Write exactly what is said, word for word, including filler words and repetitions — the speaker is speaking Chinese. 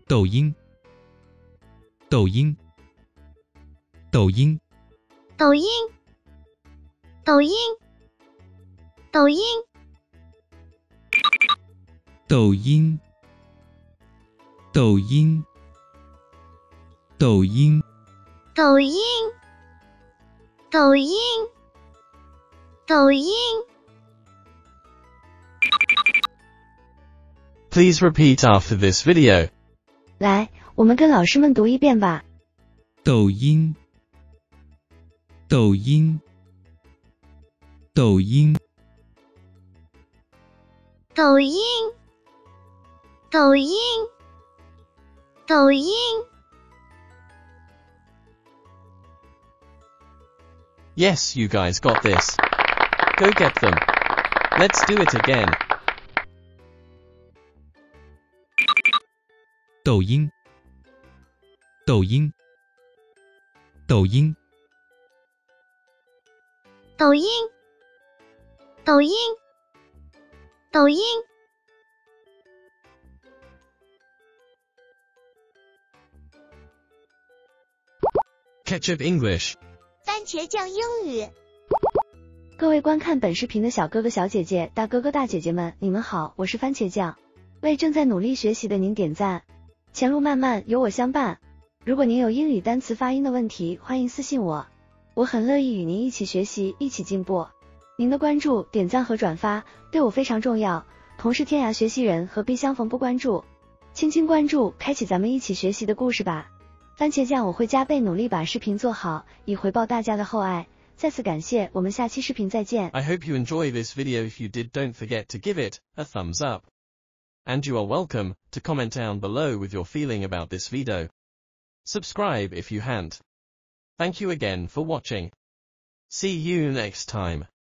抖音，抖音，抖音， 抖音，抖音，抖音， 抖音，抖音，抖音， 抖音，抖音，抖音。 Please repeat after this video. 来，我们跟老师们读一遍吧。 抖音，抖音，抖音， 抖音，抖音，抖音。 Yes, you guys got this. Go get them. Let's do it again. 抖音，抖音，抖音， 抖音，抖音，抖音。 Ketchup English. 番茄酱英语。 各位观看本视频的小哥哥、小姐姐、大哥哥、大姐姐们，你们好，我是番茄酱。为正在努力学习的您点赞，前路漫漫，有我相伴。如果您有英语单词发音的问题，欢迎私信我，我很乐意与您一起学习，一起进步。您的关注、点赞和转发对我非常重要。同是天涯学习人，何必相逢不关注？轻轻关注，开启咱们一起学习的故事吧。番茄酱我会加倍努力把视频做好，以回报大家的厚爱。再次感谢，我们下期视频再见。 I hope you enjoy this video. If you did, don't forget to give it a thumbs up. And you are welcome to comment down below with your feeling about this video. Subscribe if you haven't. Thank you again for watching. See you next time.